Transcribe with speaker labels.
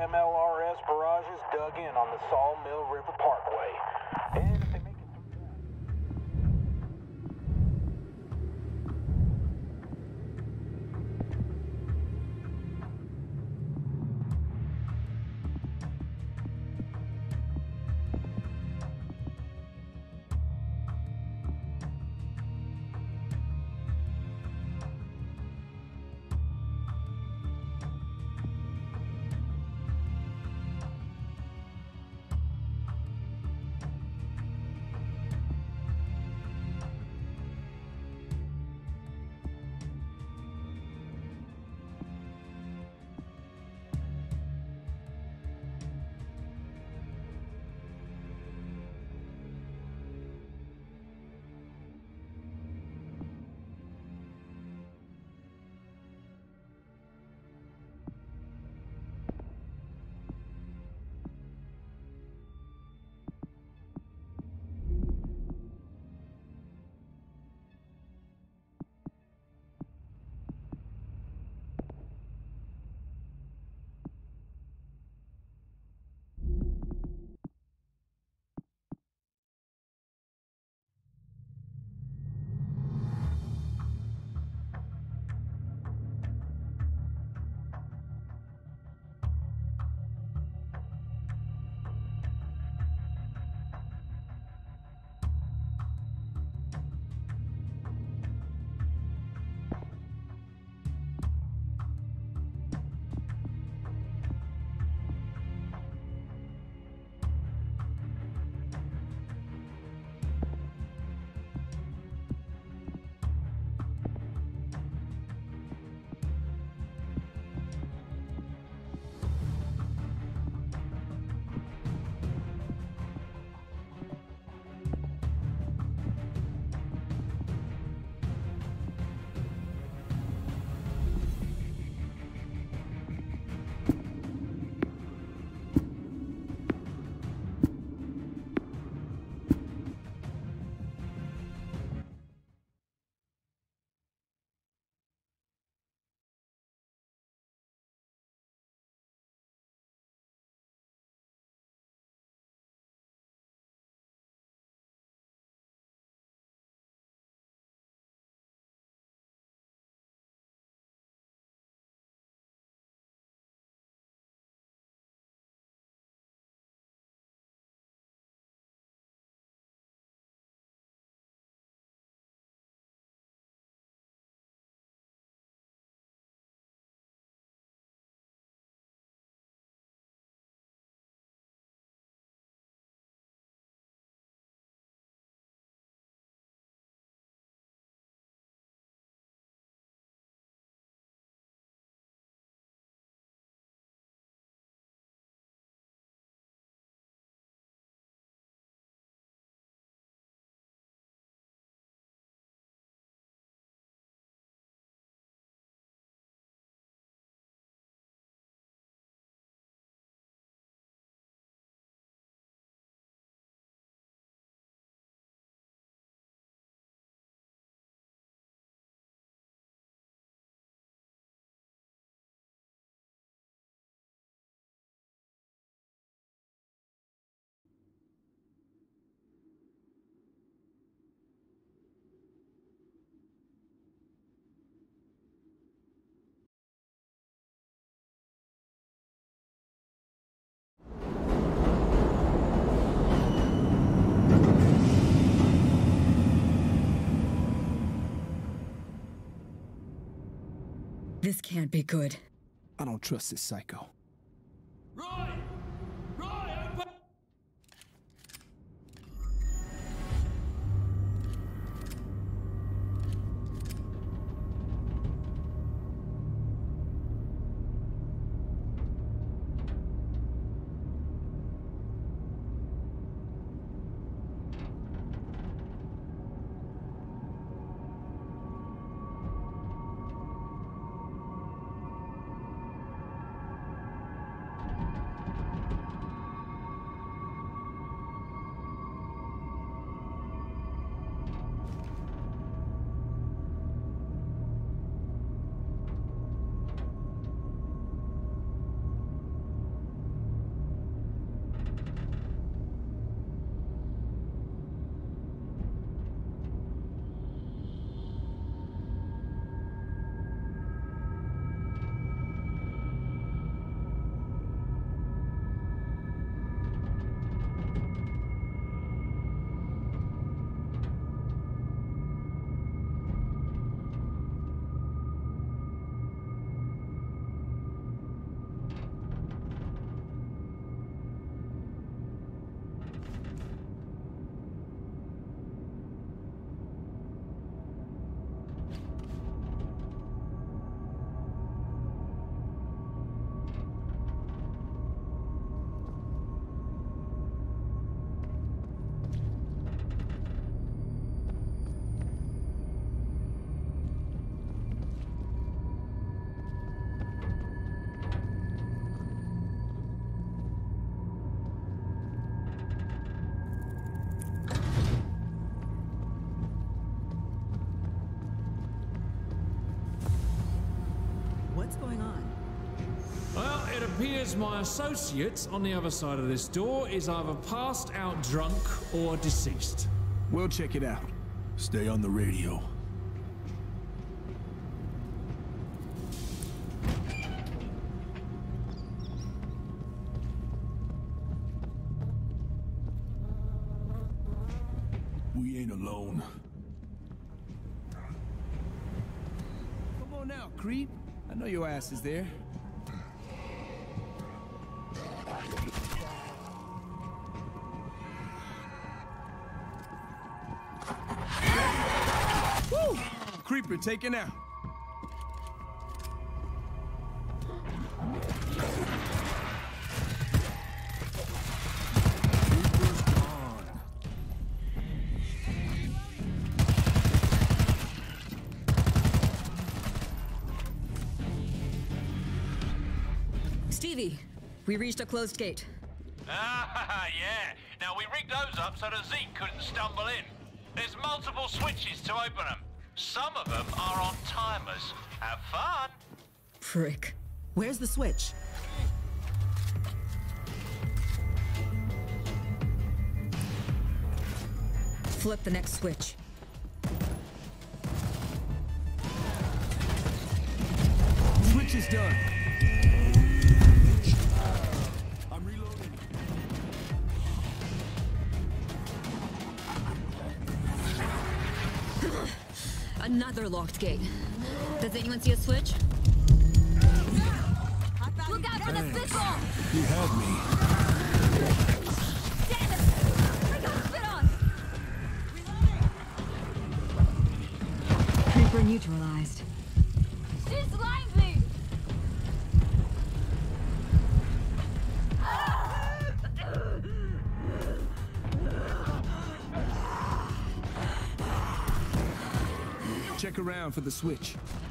Speaker 1: MLRS barrages dug in on the Sawmill River Parkway. And if they make it
Speaker 2: This can't be good.
Speaker 3: I don't trust this psycho.
Speaker 4: Roy! Roy, open! appears my associate on the other side of this door is either passed out drunk or deceased.
Speaker 3: We'll check it out.
Speaker 2: Stay on the radio. We ain't alone.
Speaker 3: Come on now, creep. I know your ass is there. Woo! Creeper taken out.
Speaker 2: Creeper's gone.
Speaker 5: Stevie, we reached a closed gate.
Speaker 6: Ah, yeah. Now, we rigged those up so that Zeke couldn't stumble in. There's multiple switches to open them. Some of them are on timers. Have fun.
Speaker 5: Prick.
Speaker 7: Where's the switch?
Speaker 5: Flip the next switch.
Speaker 3: Switch is done.
Speaker 2: I'm reloading.
Speaker 5: Another locked gate. Does anyone see a switch? Look out for the spitball!
Speaker 2: You had me.
Speaker 5: Damn it! I got spit on! Creeper neutralized. She's slimed me!
Speaker 3: Check around for the switch.